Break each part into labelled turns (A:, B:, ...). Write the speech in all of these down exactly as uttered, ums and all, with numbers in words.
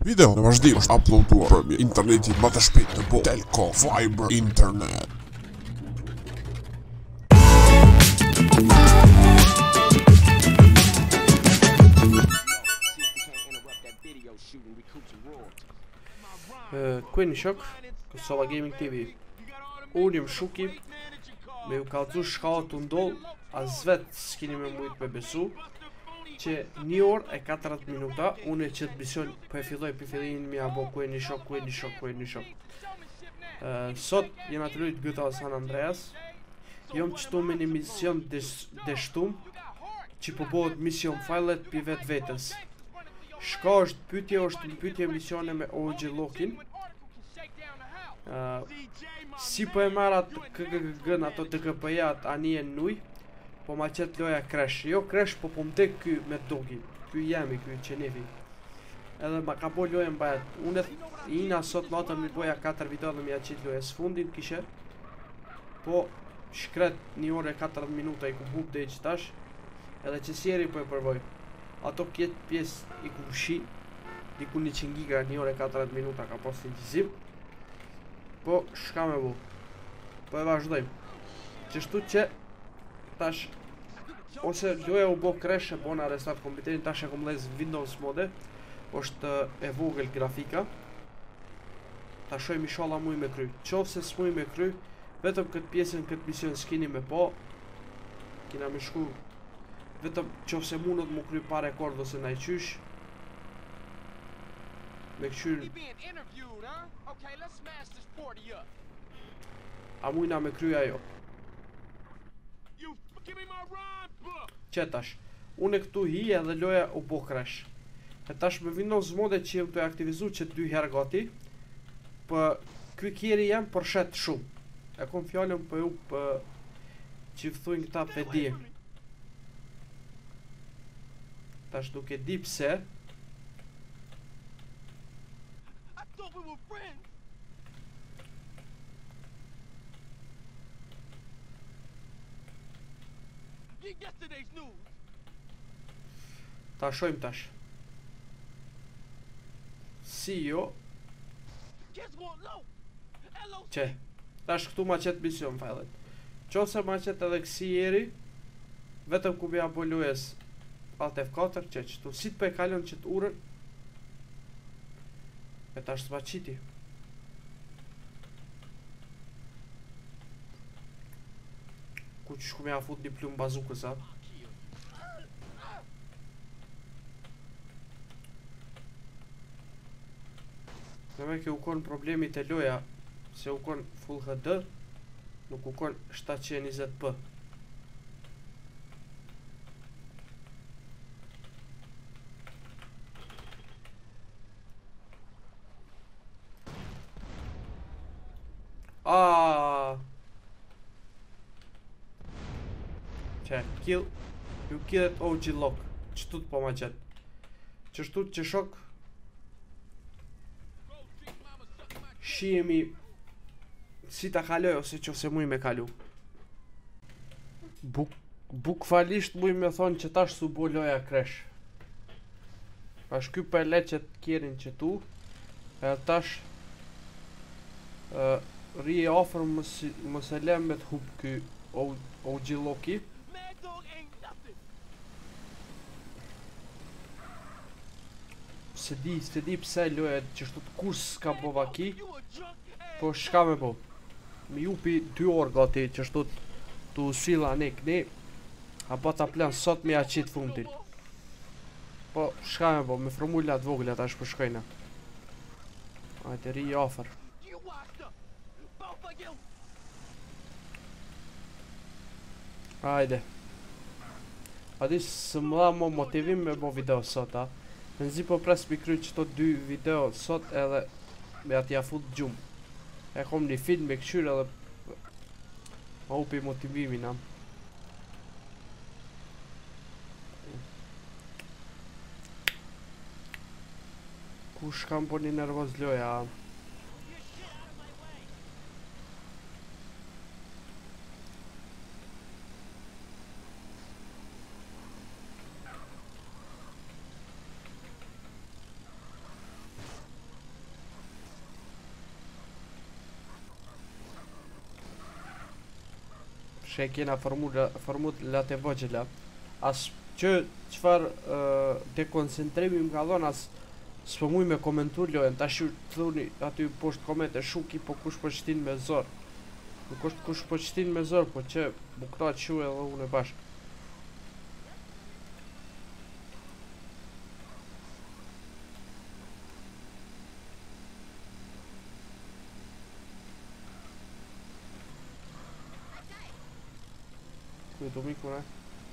A: Video në vazhdim është uploaduar për interneti më të shpejt në botë, Telkom Fiber Internet.
B: Ku e një shok, Kosova Gaming T V. Unë jëm Shuki, me ju kalëzu shkallë të ndollë, as vetë s'kini me mujtë me besu, që një orë e katërdhjetë minuta, unë e qëtë mision për e filloj për fillin mi abo ku e një shok, ku e një shok, ku e një shok. Uh, sot jena të lujtë G T A San Andreas, jom qëtu me një mision deshtum, që përbohet mision filet për vetë vetës. Shka është pytje, është në pytje misione me O G Lockin. uh, Si po e marat K G G në ato T K P-jat anije në nuj, po ma qëtë loja crash. Jo crash, po po mdek ky me dogi. Ky jemi, ky qenefi. Edhe ma ka bo loja mbajat. Unë ina sot natën mi boja katër video dhe mi a qitë loja. Së fundin kishe, po shkret një orë e katërdhjetë minuta i ku hub dhe i qëtash. Edhe që sjeri po e përvoj. Ato kjetë pjesë i ku shi, diku njëqind giga, një orë e katërdhjetë minuta ka pas një gjizim. Po shka me bu. Po e vazhdojmë. Qështu që tash, ose loja u bo crash e bona restart kompjuterin, tash e kom lez Windows mode, është e vogël grafika. Ta shojmë i shala muj me kry. Qovë se s'muj me kry, vetëm këtë pjesën, këtë mision s'kini me po, kina me shku, vetëm qovë se mundët mu kry pa rekord ose na i qysh, me këqyr, a mujna me kry ajo. Që tash, unë e këtu hi edhe loja u bo crash. E tash me Windows mode që jem të aktivizu që dy herë gati, për ky kjeri jem përshet shumë. E kom fjallën për ju për që thujnë këta pedi. Tash duke di pse. Ta shojmë tash. Si jo. Që tash këtu ma qetë mision filet. Qose ma qetë edhe kësi jeri, vetëm ku bja po lujes Alt F katër, që qëtu si të pe kalon qëtë urën, e tash të ma qiti. Ku që shku me a fut një plumë bazukës, a? Në me ke u konë problemi të loja, se u konë Full H D, nuk u konë shtatëqind e njëzet p. Aaaa Që, kill, ju killet O G Lock, qëtut po ma qëtë. Qështut që shok, shihemi si ta kaloj ose që se muj me kalu. Buk, bukfalisht muj me thonë që tash su bo loja crash. Pash ky për le që të kjerin që tu, e tash uh, ri e ofër mës e lem me të hub ky O G Locki. Se di, se di pse loja që shtu të kurs s'ka bo vaki, po shka me bo. Mi jupi dy orë gati që shtu të usila ne këne, a ba ta plan sot me a qitë fundin. Po shka me bo, me formullat voglet ashtë për shkojna. Ajte ri i ofër. Ajde. A di së më dha mo motivim me bo video sot, a? Në zi po pres mi kry qëto dy video sot edhe me ati a fut gjumë. E kom një film me këshyr edhe ma upi motivimin am. Kush kam po një nervoz loja am. që e kena formulat e vogëla. As që çfarë uh, dekoncentrimi më ka dhënë as s'po muj me komentu lojën. Tash ju thoni aty poshtë komente shuki po kush po shtin me zor. Nuk është kush po shtin me zor, po që bukra që edhe unë bashkë. Kujtu miku, ne?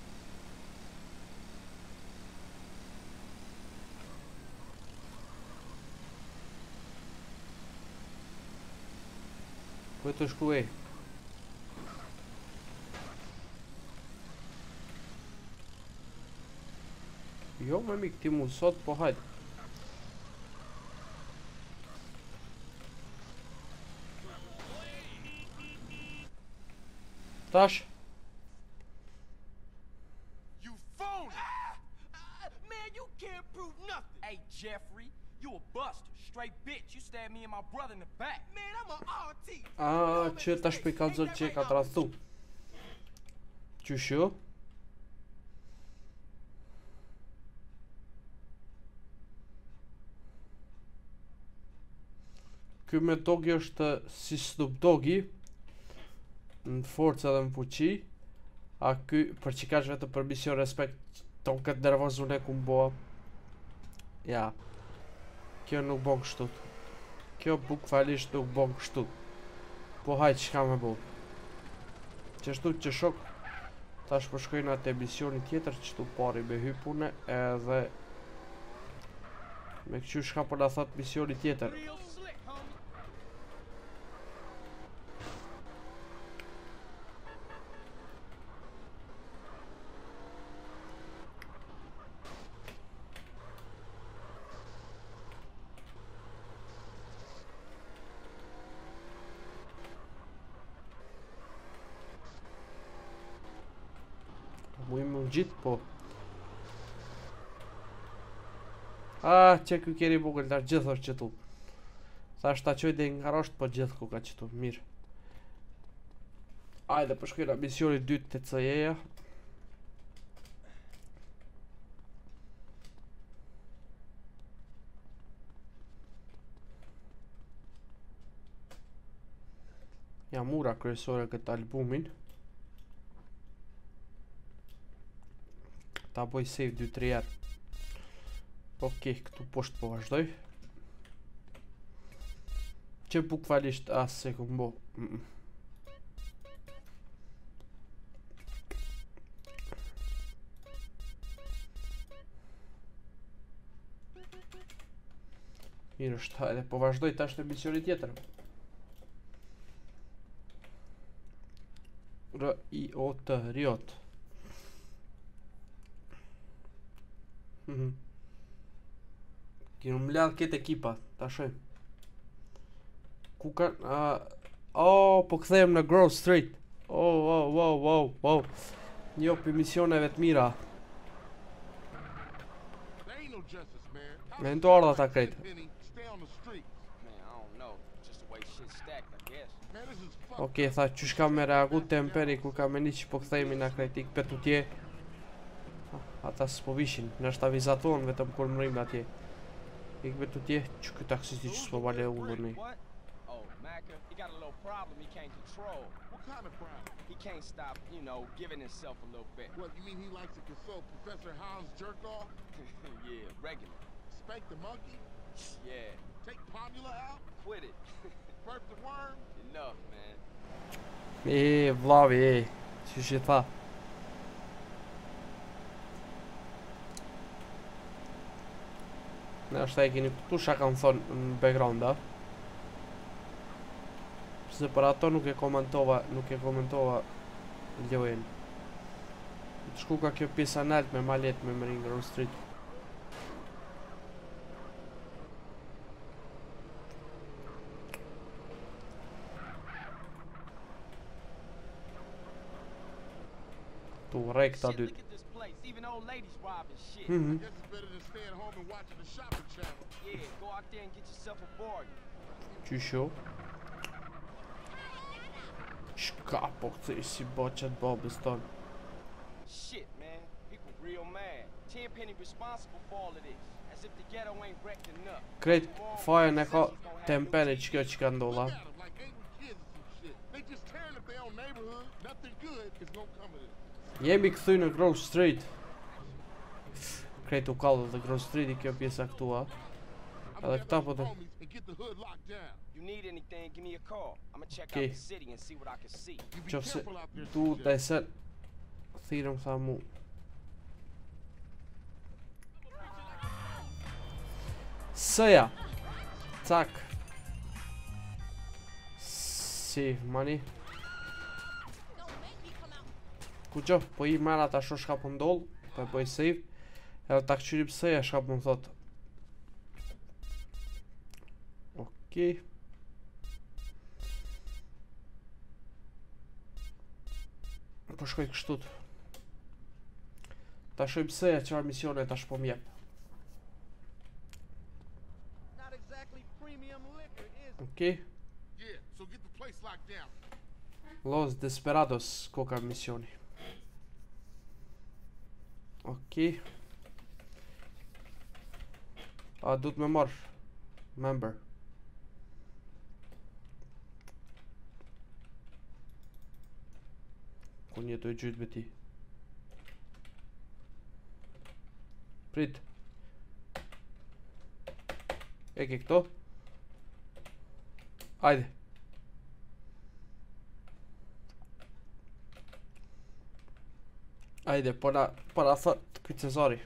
B: Kujtu shku e? Jo me mik ti mu sot, po hajt. Tash?
C: Hey, Jeffrey, you a buster, straight bitch. You stabbed me and my brother in the back. Man, I'm a R T.
B: A, që tash pe ka zot që e ka të rathu. Qyshu? Ky me Doggy është si Snoop Doggy në forca dhe në fuqi. A ky për që kash vetë për mision respekt ton këtë nervozun e ku mboa. Ja, kjo nuk bon kështut. Kjo bukfalisht nuk bon kështut. Po hajt që ka me bo. Qështu që shok, tash po shkojnë atë emisioni tjetër që tu pari me hypune edhe me këqy shka po na thot misioni tjetër. Mujmë më gjitë, po. A, që kjo kjeri bugëll, tash gjithë është qëtu. Thash ta qoj dhe nga rosht, po gjithë ku ka qëtu, mirë. Ajde, përshkojna misioni dytë të C E-ja. Ja mura kryesore këtë albumin. Ta boj save dy tre jarë. Okej, këtu poshtë po vazhdoj. Që bukfalisht asë se ku mbo. Mm -mm. Mirë është, hajde po vazhdoj tash në misioni tjetër. R I O T, Riot. Mhm. Kino mladh këtë ekipa, ta shojmë. Ku ka... Oh, po këthejmë në Grove Street. Oh, wow, wow, wow, wow. Njo për misioneve të mira. Me në të ardha ta krejtë. Okej, tha, qysh ka me reagu temperi kur ka meni që po këthejmë në krejtë, ikë për të tje. Ata s'po vishin, nështë avizaton vetëm kur mërim atje. Ik betu tje, që këtë taksisti që s'po vale ullur një. E, vlavi, e, që që tha. Në është e keni këtu shka kanë thonë në background, da. Pse për ato nuk e komentova, nuk e komentova lojën. Të shku ka kjo pjesa nalt me malet me mërin Grove Street. Tu rej këta dytë. Mhm. Qysho? Shka po këthe si bo qëtë babës tonë.
C: Shit, man. People real mad. Tenpenny responsible for all of this. As if the ghetto ain't wrecked enough.
B: Krejt fajën e ka Tenpenny që kjo që ka ndolla.
A: Like angry kids and shit. They just tearing up their own neighborhood. Nothing good is gonna come of it.
B: Jemi këthy në Grove Street. Krejt u kallë dhe Grove Street I kjo pjesa këtu a. Edhe këta po të...
A: And get the hood locked down.
C: You need anything, give me a call. I'ma check
B: Okay.
C: out the city and see what I can see.
A: You be
B: Qofse
A: careful out there.
B: tu të eser thirëm tha mu. Sëja Cak Save money Ku qo, po I mera ta sho shka po ndoll Po e po I save Edhe ta këqyri pësëja shka po më thot. Okej Po shkoj kështut. Ta shoj pësëja qëra misione ta shpo mjep. Okay.
A: Yeah, so get the place locked down.
B: Los Desperados koka misioni. Okay. A du të me marr member. Ku njetoj gjyt me ti. Prit. E ke këto? Ajde. Ajde, po na, po na thot këtë Cezari.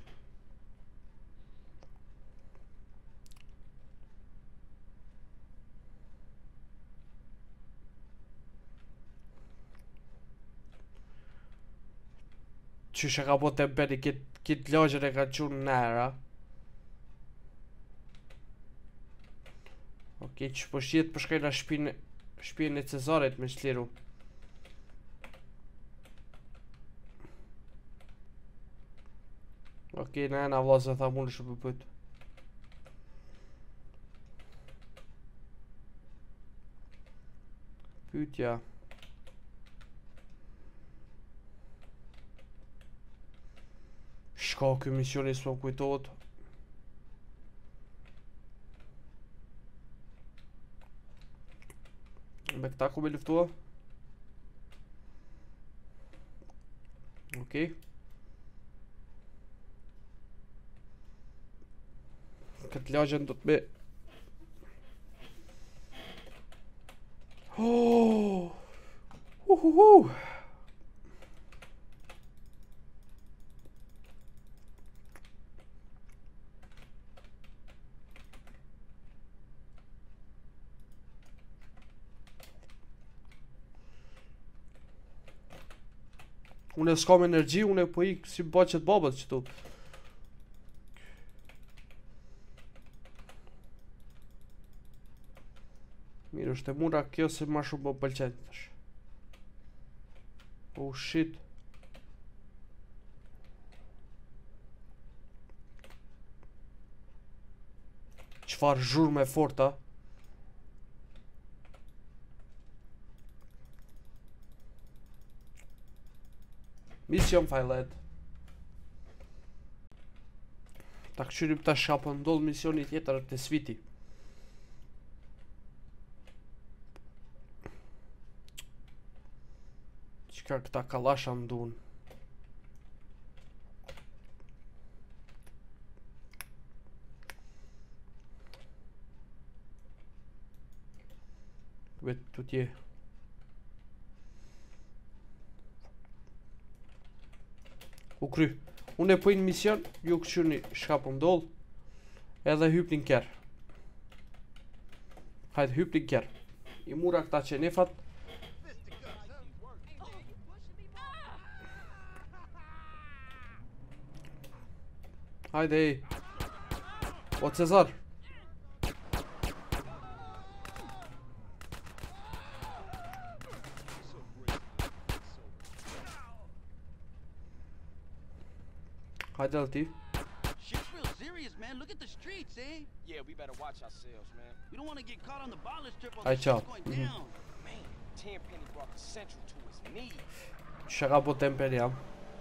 B: Qyshe ka po të mbeni kit, kit lojën e ka qunë nëra. Okej, që po shjet për shkaj nga shpinë Shpinë e Cezarit me shliru. Okej, në e nga vlazë tha mund është pëpët. Pytja. Shka kjo misioni s'po kujtohet. Me këta ku me luftua. Okej. Këtë lagjën do të me... Oh! Uhuhu! Unë e s'kam energji, unë e po ik si baqet babët qëtu. Mirë është e mura kjo se ma shumë po pëlqen tash. Oh shit. Qfar zhurme forta. Mision fajlet. Ta këqyrim ta shka ndodh misioni tjetër të sviti. Qka këta kalasha mdun. Vetë të tje. U kry. Unë e pojnë mision, ju këqyrni shka po ndodh. Edhe hypnin kër. Hajde hypnin kër. I mura këta qenefat. Hajde. O Cezar. Hajde edhe ti.
D: Shit's real serious, man. Look at the streets, eh?
C: Yeah, we better watch ourselves, man.
D: We don't want to get caught on the violence trip while
B: Ai,
D: the
B: ciao.
D: shit's going
B: Mhm.
D: down.
C: Man, Tenpenny brought the Central to its knees.
B: Çka ka bo Tempenja?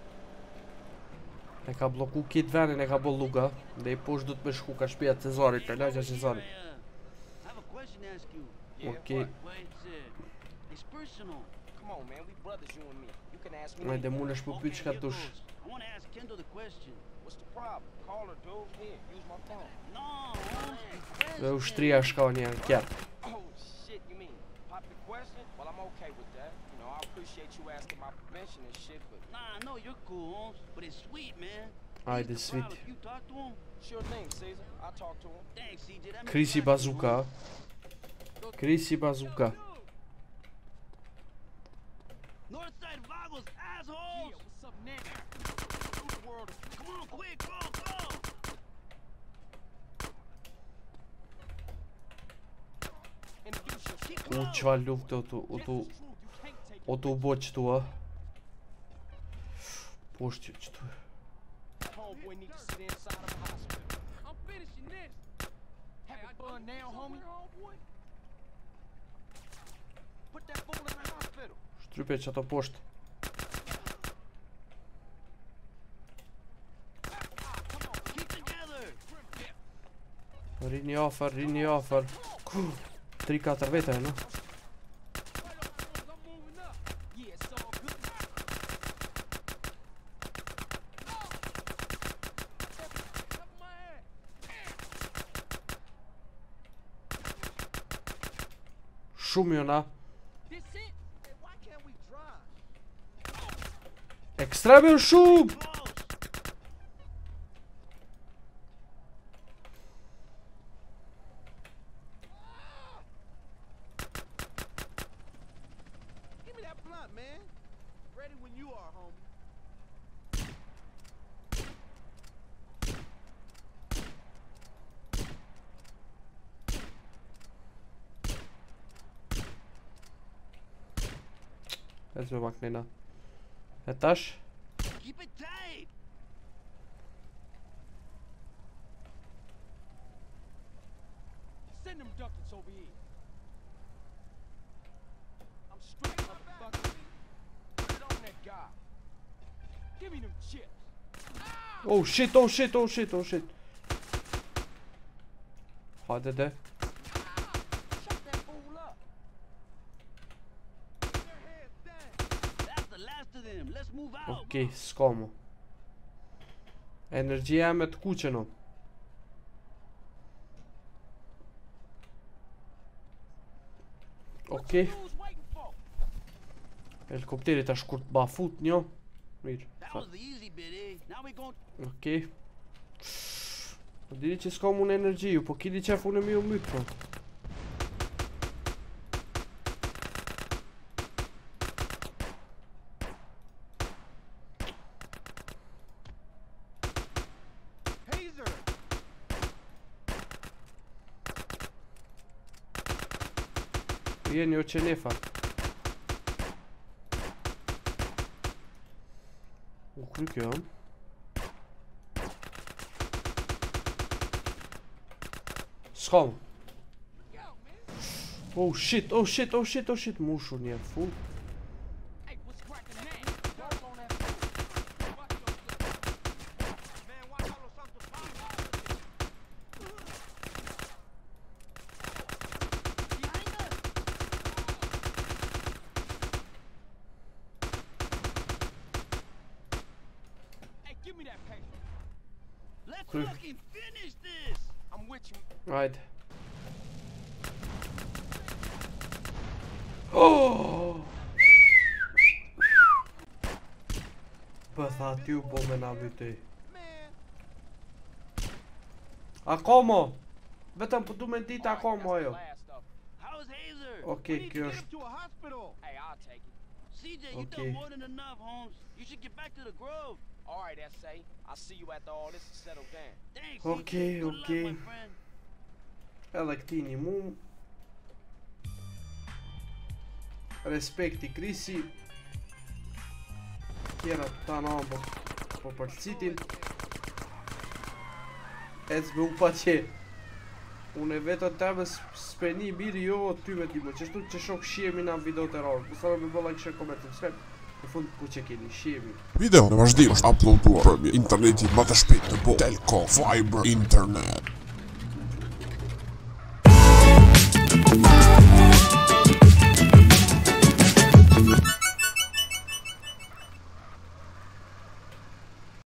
B: E ka bloku kit venin, e ka bo Luka. Dhe i poshtë du të me shku ka shpia të Cezarit, të lagja Cezarit.
D: I have a question to ask you.
C: Yeah,
B: Okej.
C: what?
D: Well, it's, uh, it's personal.
C: Come on, man. We brothers, you and me. You can ask me.
B: Ajde
C: anything.
B: mund është po pyet çka
D: here
B: dush.
D: goes. I want to ask Kendall the question.
C: What's the problem? Call her, dude. Here, use my phone.
D: No, Holmes,
B: Dhe ushtria shka një kjerë.
C: Oh, shit, you mean pop the question? Well, I'm okay with that. You know, I appreciate you asking my permission and shit, but
D: Nah, I know you're cool, Holmes, but it's sweet, man.
B: Ajde,
D: He's the problem.
B: sweet.
D: If you talk to him,
C: sure thing, Caesar. I'll talk to him.
D: thanks, C J. That makes
B: Krisi
D: my day,
B: Bazuka.
D: Holmes.
B: Krisi Bazuka.
D: Northside Vagos, assholes!
C: Yeah, what's up next? Through the world of
D: Come on, quick, go, go!
C: introduce yourself.
D: Keep
B: U
D: low.
B: qfa luftë o tu, o tu,
C: Truth, you can't take
B: o tu bo qëtu, a? Poshtë qëtu.
C: it. Homeboy need to sit inside of a hospital. I'm finishing this. Having fun now, homie? Put that fool in the hospital.
B: Shtypje që ato poshtë.
D: Keep together!
B: Rini afer, rini afer. tri katër vete, no?
C: I'm moving up. Yeah, it's all good.
B: Shumë jona.
C: This it? Hey, why can't we drive?
B: Ekstreme shumë!
D: Close!
C: Give me that blunt, man. Ready when you are, homie.
B: Ecz me maknina. E tash?
D: Keep it tight!
C: Send them duckets over here. I'm straight, motherfucker. Put it on that guy. Give me them chips.
B: Oh shit, oh shit, oh shit, oh shit. Hajde de.
C: Shut that fool up. Their heads down.
D: That's the last of them. Let's move out.
B: Okej, s'ka mu. Energjia me të kuqen o. Okej,
C: Who's waiting for?
B: helikopteri tash kur të bafut një. Mirë.
D: That was the easy bit, eh? Now we gon'
B: Okej. Po diri që s'ka mu në energji ju, po kili qef unë mi u mytë po.
C: Taser.
B: Jeni o qenefa. U kry kjo. S'ka mu. Oh shit, oh shit, oh shit, oh shit. Mushu një full.
C: Hey, what's cracking now? Work on that fool. Watch yourself. Man, why Carlos Santos
D: behind us!
C: Hey, give me that paper.
D: Let's
B: Quick.
D: fucking finish this!
C: I'm with you.
B: Hajde. Oh! Bë tha ty u bo me na vytej.
C: Man,
B: Akoma! Vetëm po du me dit akoma ajo.
C: last of 'em.
D: How's Hazer?
B: Okej,
D: We need
B: kjo
D: to get
B: është.
D: him to a hospital.
C: Hey, I'll take it.
D: C J, you
B: Okay.
D: done more than enough, Holmes. You should get back to the Grove.
C: All right, S A. I'll see you after all this is settled down.
D: Thanks,
B: Okay,
D: C J. Good
B: okay.
D: luck, my friend.
B: Edhe këti një mu. Respekti Krisi. Tjera ta në ambo. Po për citin. Ec me u pa qe. Unë e vetë të teme s'peni mirë jo ty me ty, më qështu që shok shihemi na video të rarë, mësa me bëlla kështë komentin, s'rep, në fund ku që keni, shihemi.
A: Video në vazhdim është uploaduar për interneti më të shpejt të botë, Telkom Fiber Internet.